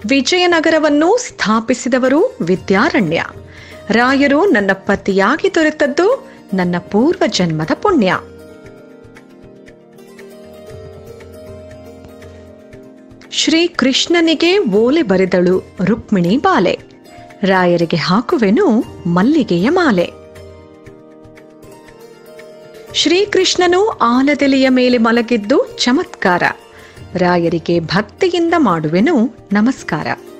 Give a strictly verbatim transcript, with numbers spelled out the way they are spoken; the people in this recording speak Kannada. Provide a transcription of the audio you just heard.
ವಿಜಯನಗರವನ್ನು ಸ್ಥಾಪಿಸಿದವರು ವಿದ್ಯಾರಣ್ಯ. ರಾಯರು ನನ್ನ ಪತಿಯಾಗಿ ದೊರೆತದ್ದು ನನ್ನ ಪೂರ್ವ ಜನ್ಮದ ಪುಣ್ಯ. ಶ್ರೀ ಕೃಷ್ಣನಿಗೆ ಓಲೆ ಬರೆದಳು ರುಕ್ಮಿಣಿ ಬಾಲೆ. ರಾಯರಿಗೆ ಹಾಕುವೆನು ಮಲ್ಲಿಗೆಯ ಮಾಲೆ. ಶ್ರೀಕೃಷ್ಣನು ಆಲದೆಲೆಯ ಮೇಲೆ ಮಲಗಿದ್ದು ಚಮತ್ಕಾರ. ರಾಯರಿಗೆ ಭಕ್ತಿಯಿಂದ ಮಾಡುವೆನು ನಮಸ್ಕಾರ.